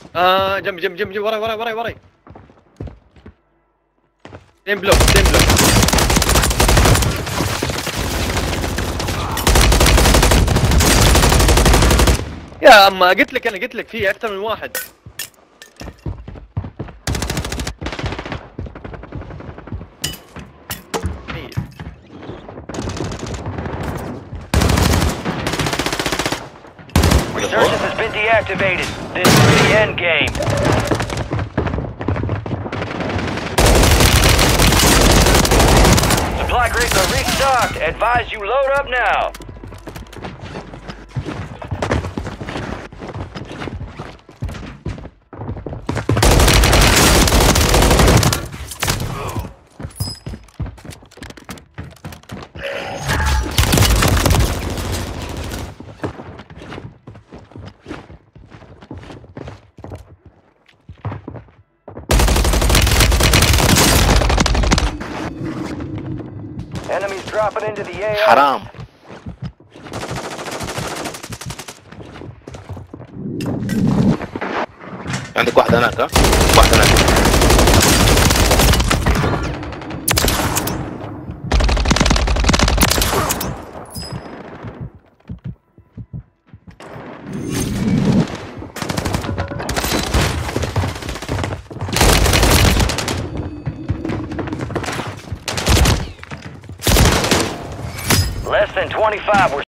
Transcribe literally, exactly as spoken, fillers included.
اه جنب جنب جنب وراي وراي وراي وراي. اثنين بلوك اثنين بلوك. يا اما قلت لك انا قلت لك في اكثر من واحد. Resurgence has been deactivated. This is the end game. Supply crates are restocked. Advise you load up now. Enemies dropping into the A O. حرام. عندك واحد هناك ها؟ واحد هناك. Less than twenty-five. We're